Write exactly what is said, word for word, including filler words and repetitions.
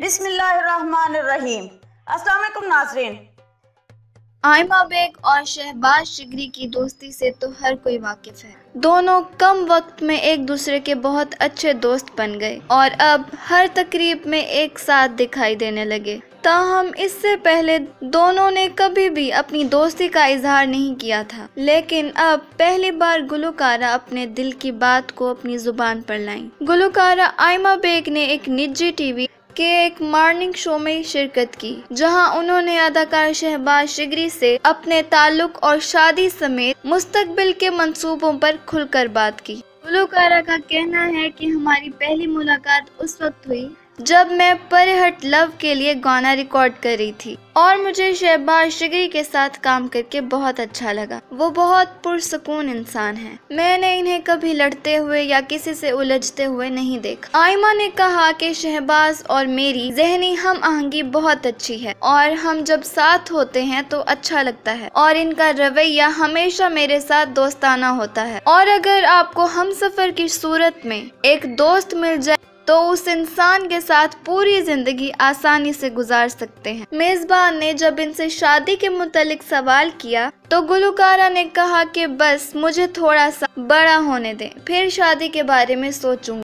بسم اللہ الرحمن الرحیم۔ السلام علیکم ناظرین۔ آئمہ بیگ اور شہباز شگری کی دوستی سے تو ہر کوئی واقف ہے۔ دونوں کم وقت میں ایک دوسرے کے بہت اچھے دوست بن گئے اور اب ہر تقریب میں ایک ساتھ دکھائی دینے لگے۔ تاہم اس سے پہلے دونوں نے کبھی بھی اپنی دوستی کا اظہار نہیں کیا تھا، لیکن اب پہلی بار گلوکارہ اپنے دل کی بات کو اپنی زبان پر لائیں۔ گلوکارہ آئمہ بیگ نے ایک نجی ٹی وی کے ایک مارننگ شو میں شرکت کی، جہاں انہوں نے اداکار شہباز شگری سے اپنے تعلق اور شادی سمیت مستقبل کے منصوبوں پر کھل کر بات کی۔ گلوکارہ کا کہنا ہے کہ ہماری پہلی ملاقات اس وقت ہوئی جب میں پرہٹ لو کے لیے گانا ریکارڈ کر رہی تھی اور مجھے شہباز شگری کے ساتھ کام کر کے بہت اچھا لگا۔ وہ بہت پرسکون انسان ہیں۔ میں نے انہیں کبھی لڑتے ہوئے یا کسی سے الجھتے ہوئے نہیں دیکھا۔ آئمہ نے کہا کہ شہباز اور میری ذہنی ہم آہنگی بہت اچھی ہے اور ہم جب ساتھ ہوتے ہیں تو اچھا لگتا ہے اور ان کا رویہ ہمیشہ میرے ساتھ دوستانہ ہوتا ہے، اور اگر آپ کو ہم سفر کی صورت میں ایک دوست مل جائے تو اس انسان کے ساتھ پوری زندگی آسانی سے گزار سکتے ہیں۔ میزبان نے جب ان سے شادی کے متعلق سوال کیا تو گلوکارہ نے کہا کہ بس مجھے تھوڑا سا بڑا ہونے دیں، پھر شادی کے بارے میں سوچوں گی۔